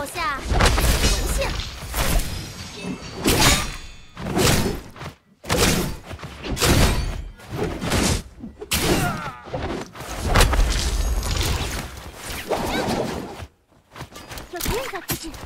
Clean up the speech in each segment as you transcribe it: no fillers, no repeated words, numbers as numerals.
下是荣幸。有敌人在附近。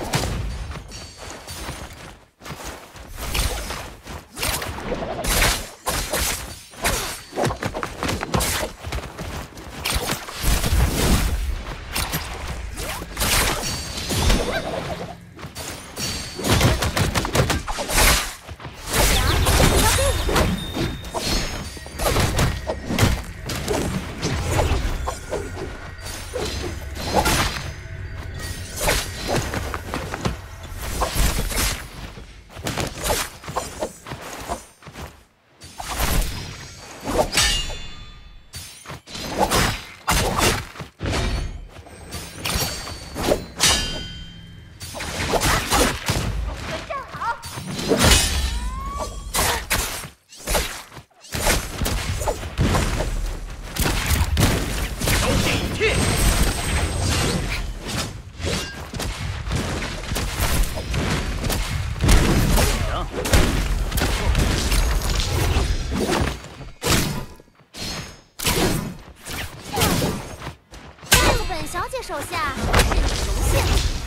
小姐手下是你的荣幸。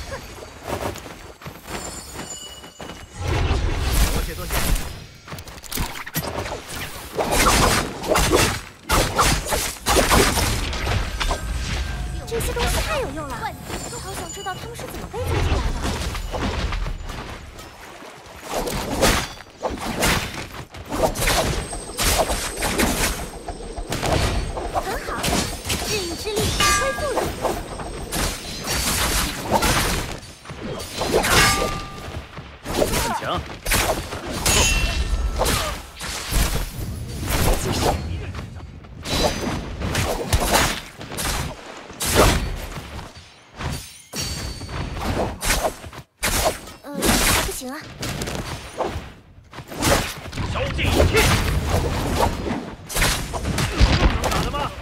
多谢多谢。 这些东西太有用了，好想知道他们是怎么被做出来的。很好，治愈之力恢复了。 很强。 还不行啊。 烧尽一切。打了吗？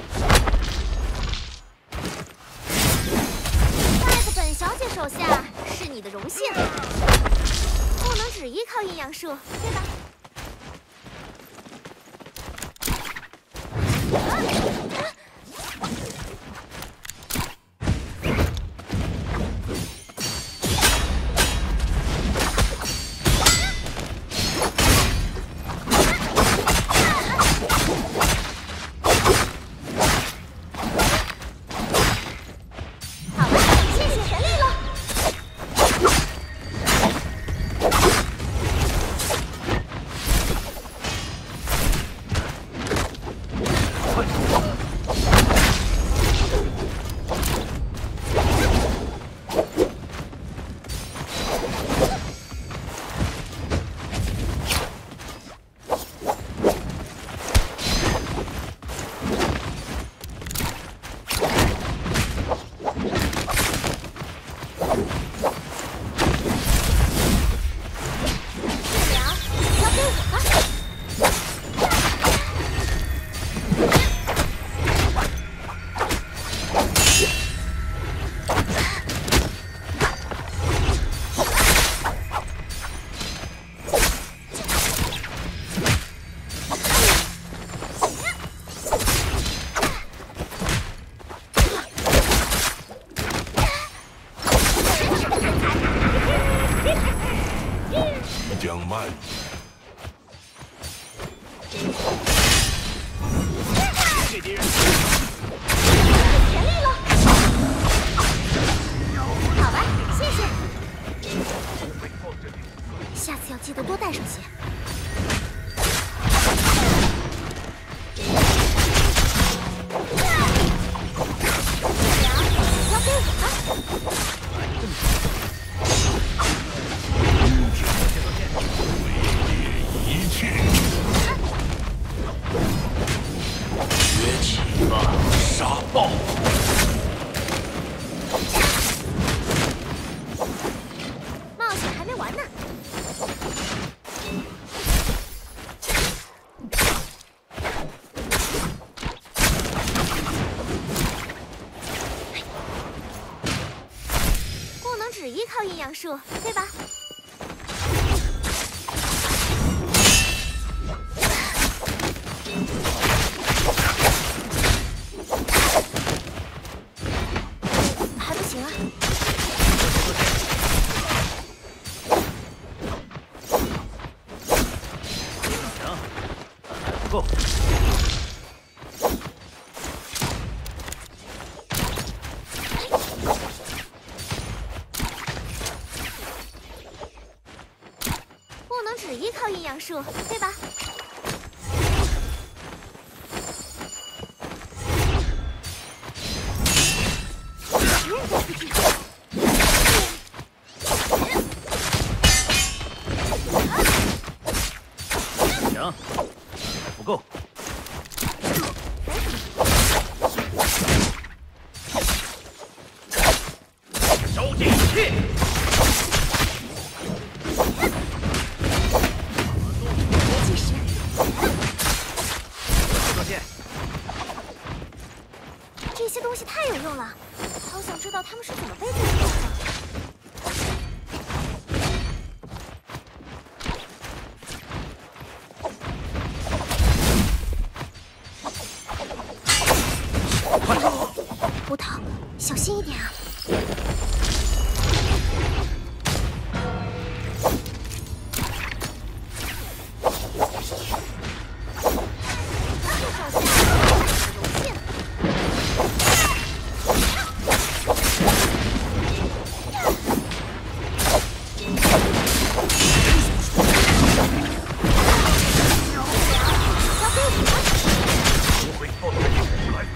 败在本小姐手下是你的荣幸。 不能只依靠阴阳术，对吧？好了，尽全力了。 靠阴阳术，对吧？还不行啊！ 强，还不够。 不能只依靠阴阳术，对吧？ 强，还不够。烧尽一切。 计时。 多线。 这些东西太有用了，好想知道它们是怎么被做出来的。胡桃，小心一点啊！手下柔性。 不会靠这里出来。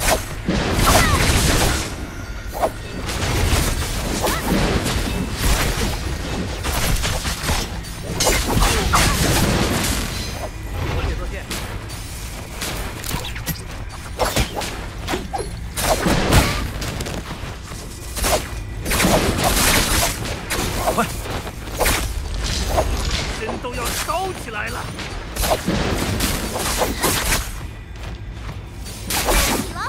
多线。快！人都要烧起来了。 起了。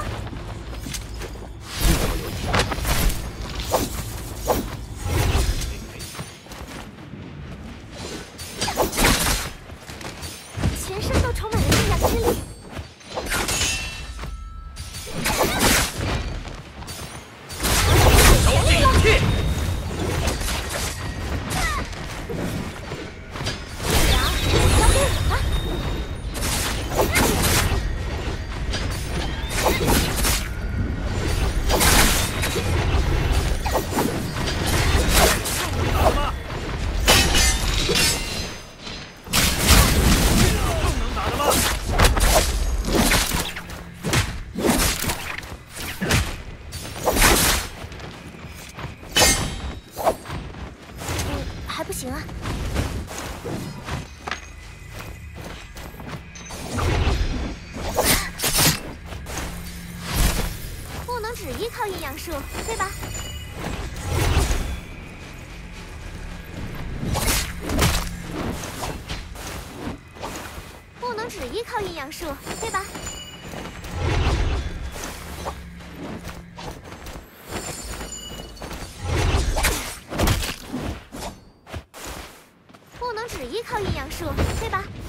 全身都充满了阴阳之力。 烧尽一切。 交给我吧。 打吗？更能打的吗？ 还不行啊！不能只依靠阴阳术，对吧？不能只依靠阴阳术，对吧？不能只依靠阴阳术，对吧？